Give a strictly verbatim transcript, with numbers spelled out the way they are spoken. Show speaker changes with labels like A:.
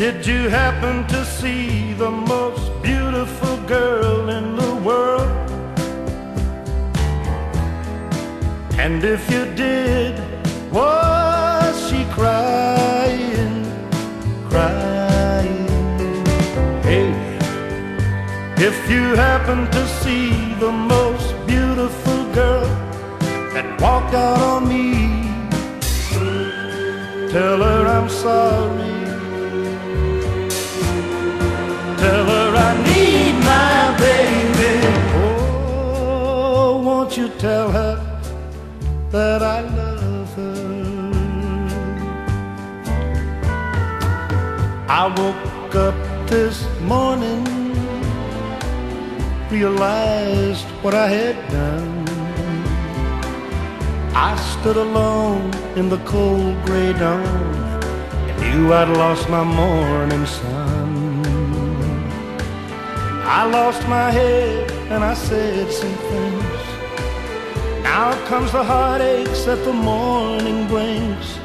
A: Did you happen to see the most beautiful girl in the world? And if you did, was she crying, crying? Hey, if you happen to see the most beautiful girl that walked out on me, tell her I'm sorry. Tell her I need my baby. Oh, won't you tell her that I love her? I woke up this morning, realized what I had done. I stood alone in the cold gray dawn and knew I'd lost my morning sun. I lost my head and I said some things. Now comes the heartaches that the morning brings.